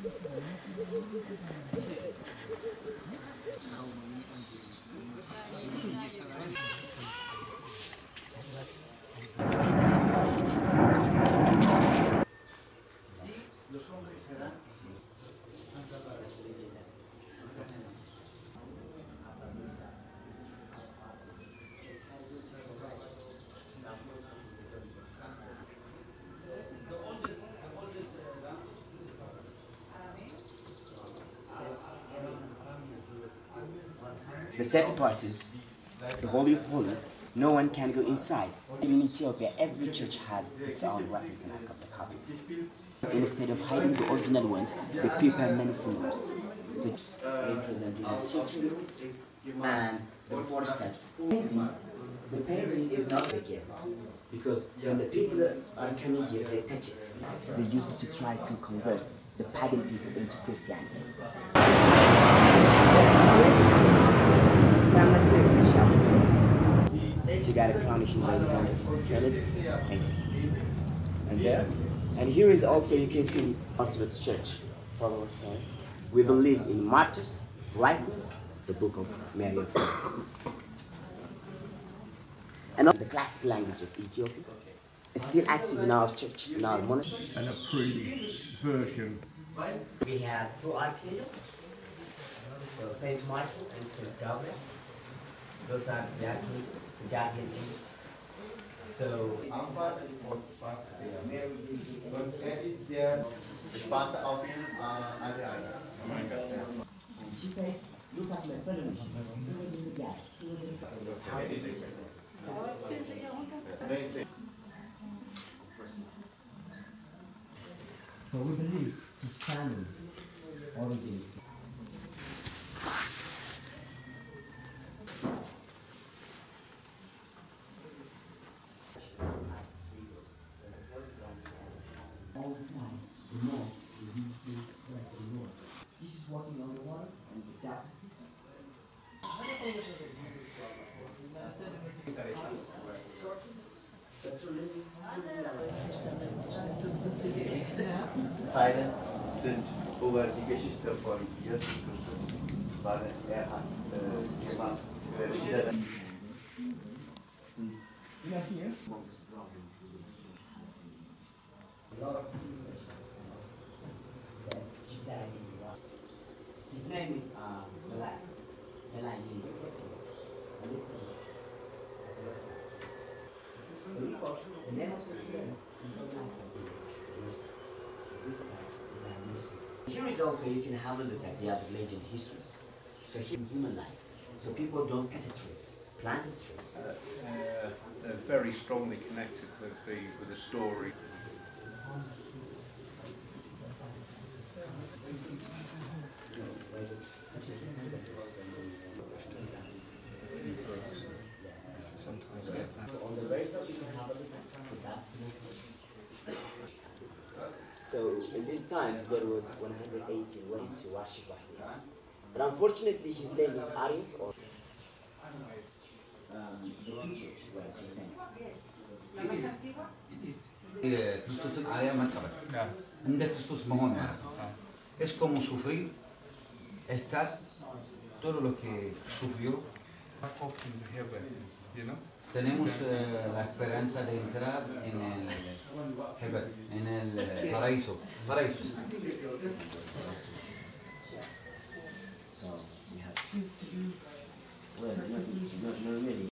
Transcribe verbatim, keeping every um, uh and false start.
The second part is the Holy of Holies. No one can go inside. In Ethiopia, every church has its own replica of the copy. Instead of hiding the original ones, they prepare many symbols. So it's representing the sutra and the four steps. The painting is not again, because when the people are coming here, they touch it. They use it to try to convert the pagan people into Christianity. She got a coronation by the Trinity. Thanks. And there, and here is also, you can see Orthodox Church. Follow, sorry. We believe in martyrs, rightness, the book of Mary of Prophets. And the classical language of Ethiopia is still active in our church, in our monastery. And a pre-version. We have two archangels, so Saint Michael and Saint Gabriel. Those are the archangels, the guardian angels. So, she said, look at my fellow. So we believe the family origins. All the time, the more you need to like the more. This is walking on the water and the that. Beide sind über die Geschichte von Jesus Christus, weil er hat äh, jemand für jeder. His name is uh, Malak. Malak means the name of the here is also, you can have a look at the other legend histories. So here in human life, so people don't cut a trees, plant trees. Uh, uh, uh, very strongly connected with the with the story. So on the very top you can have a look at that. So in these times there was one hundred eighty women to worship here. But unfortunately his name is Arius, or um, the pictures were descent. ክርስቶስን አርያ መቀበል እንደ ክርስቶስ መሆን ማለት ነው. Es como sufrir, estar todo lo que sufrió. Tenemos uh, la esperanza de entrar en el heaven, en el paraíso. Paraíso.